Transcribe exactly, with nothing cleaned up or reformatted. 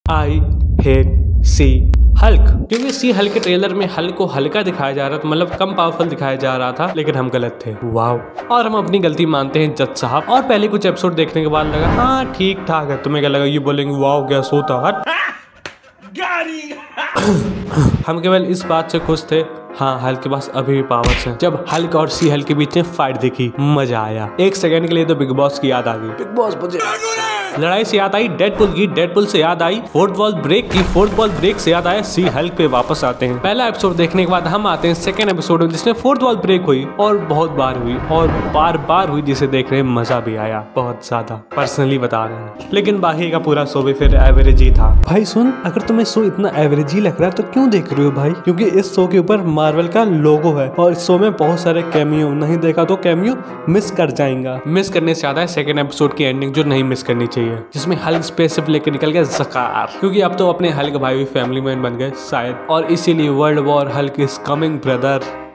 I hate she Hulk, क्योंकि she Hulk के trailer में हल्क को हल्का दिखाया जा रहा था, मतलब कम पावरफुल दिखाया जा रहा था, लेकिन हम गलत थे। वाह। और हम अपनी गलती मानते हैं जज साहब। और पहले कुछ एपिसोड देखने के बाद लगा हाँ ठीक ठाक है। तुम्हें क्या लगा ये बोलेंगे वाह क्या सोता हट। हम केवल इस बात से खुश थे हाँ हल्क के पास अभी भी पावर्स हैं। जब हल्क और सी हल्क के बीच में फाइट देखी मजा आया। एक सेकंड के लिए तो बिग बॉस की याद आ गई। बिग बॉस बजे लड़ाई से याद आई डेडपुल की, डेडपुल से याद आई फोर्थ वॉल ब्रेक की, फोर्थ वॉल ब्रेक से याद आया सी हल्क पे वापस आते हैं। पहला एपिसोड देखने के बाद हम आते हैं सेकंड एपिसोड में जिसमें फोर्थ वॉल ब्रेक हुई और बहुत बार हुई और बार बार हुई, जिसे देखने में मजा भी आया बहुत ज्यादा, पर्सनली बता रहे हैं। लेकिन बाकी का पूरा शो भी फिर एवरेज ही था। भाई सुन, अगर तुम्हें शो इतना एवरेज ही लग रहा है तो क्यों देख रहे हो भाई? क्योंकि इस शो के ऊपर मार्वल का लोगो है और इस शो में बहुत सारे कैमियो, नहीं देखा तो कैमियो मिस कर जाएगा। मिस करने से ज्यादा है सेकंड एपिसोड की एंडिंग जो नहीं मिस करनी चाहिए, जिसमें हल्क स्पेसशिप लेकर निकल गया ज़कार, क्योंकि अब तो अपने हल्क भाई भी फैमिली मैन बन गए शायद, और इसीलिए world war Hulk is coming brother.